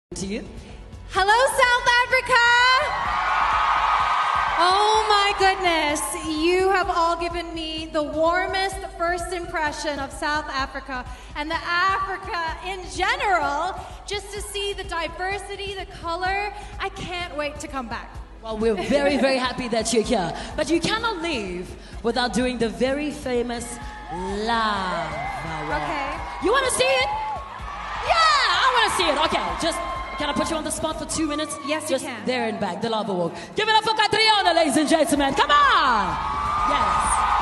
To you. Hello, South Africa! Oh my goodness, you have all given me the warmest first impression of South Africa and the Africa in general. Just to see the diversity, the color, I can't wait to come back. Well, we're very, very happy that you're here. But you cannot leave without doing the very famous lava walk. Okay. You want to see it? Yeah, I want to see it. Okay, just... Can I put you on the spot for 2 minutes? Yes, just you can. There and back, the lava walk. Give it up for Catriona, ladies and gentlemen. Come on! Yes.